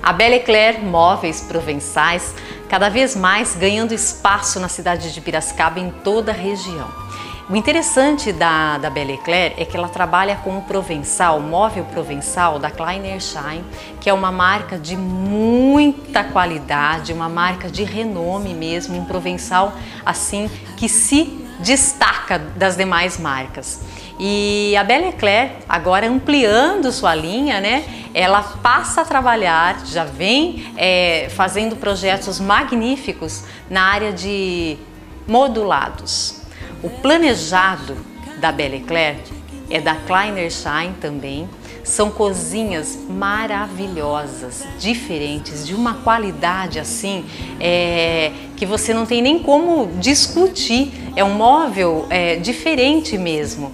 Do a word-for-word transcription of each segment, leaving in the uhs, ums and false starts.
A Belle Eclair Móveis Provençais cada vez mais ganhando espaço na cidade de Piracicaba e em toda a região. O interessante da, da Belle Eclair é que ela trabalha com o provençal, o móvel provençal da Klein Erschein, que é uma marca de muita qualidade, uma marca de renome mesmo, um provençal assim que se destaca das demais marcas. E a Belle Eclair, agora ampliando sua linha, né, ela passa a trabalhar, já vem é, fazendo projetos magníficos na área de modulados. O planejado da Belle Eclair é da Klein Erschein também. São cozinhas maravilhosas, diferentes, de uma qualidade assim é, que você não tem nem como discutir. É um móvel é, diferente mesmo.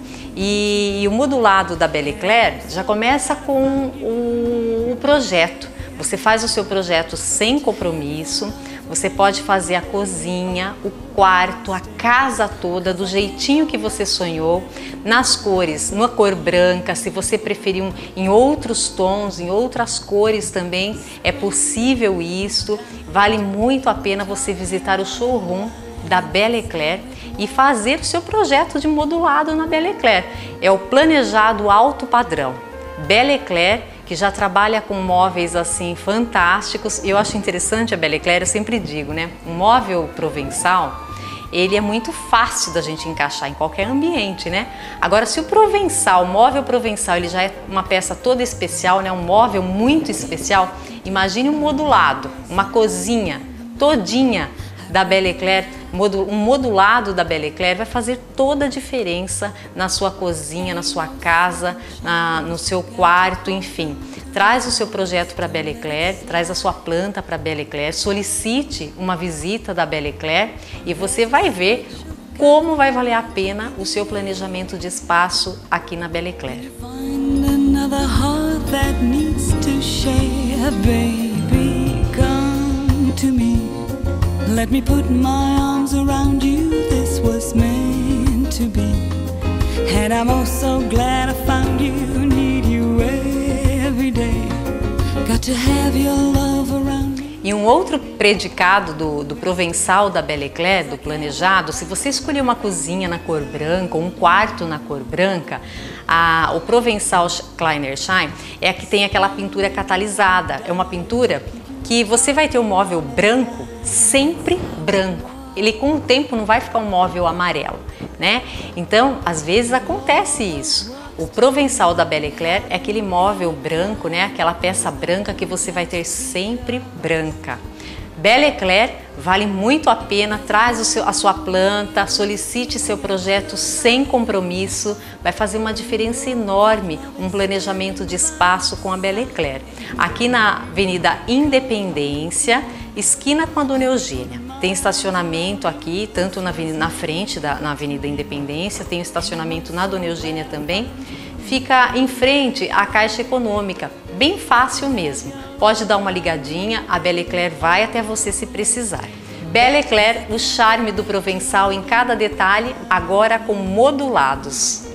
E, e o modulado da Belle Eclair já começa com o, o projeto. Você faz o seu projeto sem compromisso. Você pode fazer a cozinha, o quarto, a casa toda do jeitinho que você sonhou, nas cores, numa cor branca, se você preferir um, em outros tons, em outras cores também, é possível isso. Vale muito a pena você visitar o showroom da Belle Eclair e fazer o seu projeto de modulado na Belle Eclair. É o planejado alto padrão. Belle Eclair, que já trabalha com móveis assim fantásticos. Eu acho interessante a Belle Eclair, eu sempre digo, né? Um móvel provençal, ele é muito fácil da gente encaixar em qualquer ambiente, né? Agora, se o provençal, o móvel provençal, ele já é uma peça toda especial, né? Um móvel muito especial, imagine um modulado, uma cozinha todinha da Belle Eclair, um modulado da Belle Eclair vai fazer toda a diferença na sua cozinha, na sua casa, na, no seu quarto, enfim. Traz o seu projeto para a Belle Eclair, traz a sua planta para a Belle Eclair, solicite uma visita da Belle Eclair e você vai ver como vai valer a pena o seu planejamento de espaço aqui na Belle Eclair. Let me put my arms around you, this was meant to be. And I'm oh so glad I found you, need you every day. Got to have your love around me. E um outro predicado do, do provençal da Belle Eclair, do planejado, se você escolher uma cozinha na cor branca ou um quarto na cor branca, a, o provençal Klein Erschein é a que tem aquela pintura catalisada. É uma pintura que você vai ter um móvel branco, sempre branco. Ele com o tempo não vai ficar um móvel amarelo, né? Então, às vezes acontece isso. O provençal da Belle Eclair é aquele móvel branco, né? Aquela peça branca que você vai ter sempre branca. Belle Eclair vale muito a pena, traz o seu, a sua planta, solicite seu projeto sem compromisso, vai fazer uma diferença enorme, um planejamento de espaço com a Belle Eclair. Aqui na Avenida Independência, esquina com a Dona Eugênia. Tem estacionamento aqui, tanto na, avenida, na frente da na Avenida Independência, tem estacionamento na Dona Eugênia também. Fica em frente à Caixa Econômica, bem fácil mesmo. Pode dar uma ligadinha, a Belle Eclair vai até você se precisar. Belle Eclair, o charme do provençal em cada detalhe, agora com modulados.